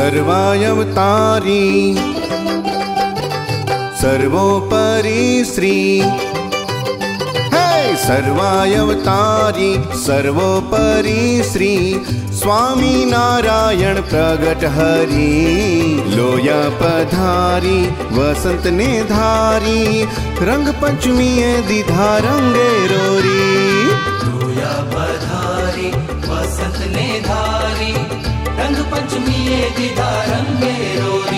सर्वायवतारी सर्वोपरि श्री, सर्वायवतारी सर्वोपरि श्री स्वामी नारायण प्रगट हरि। लोया पधारी वसंत ने धारी रंग पंचमी दीधा रंगे रोरी। लोया पधारी वसंत ने धारी रंग पंचमी दीधा रंगे रोरी।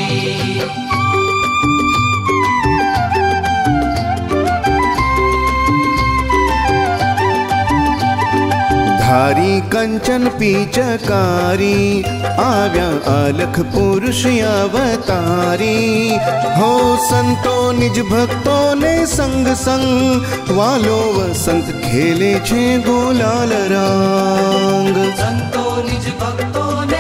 धारी कंचन पीचकारी आव्या अलख पुरुष अवतारी। हो संतो निज भक्तों ने संग संग वालो वसंत खेले छे गुलाल रंग। संतो निज भक्तों ने